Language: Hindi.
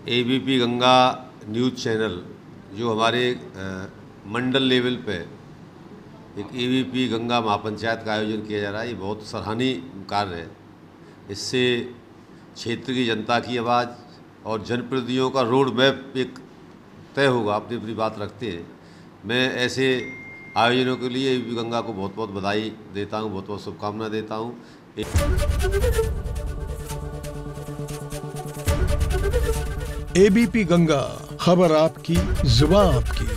एबीपी गंगा न्यूज़ चैनल जो हमारे मंडल लेवल पे एक एबीपी गंगा महापंचायत का आयोजन किया जा रहा है, ये बहुत सराहनीय कार्य है। इससे क्षेत्र की जनता की आवाज़ और जनप्रतिनिधियों का रोड मैप एक तय होगा। अपनी अपनी बात रखते हैं। मैं ऐसे आयोजनों के लिए एबीपी गंगा को बहुत बहुत बधाई देता हूँ, बहुत बहुत शुभकामनाएं देता हूँ। एबीपी गंगा, खबर आपकी, जुबान आपकी।